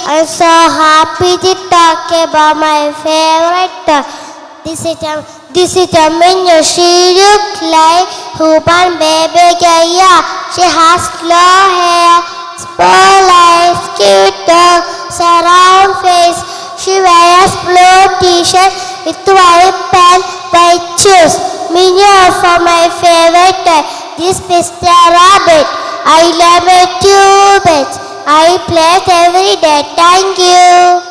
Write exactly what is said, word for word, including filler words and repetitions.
I'm so happy to talk about my favorite dog. This is a this is a minion. She looks like Huban baby Gaya. She has long hair, small eyes, cute dog, surround face. She wears blue t-shirt with white pants, white shoes. Minion for my favorite dog. This Mister Rabbit. I love it too much. I play every day. Thank you.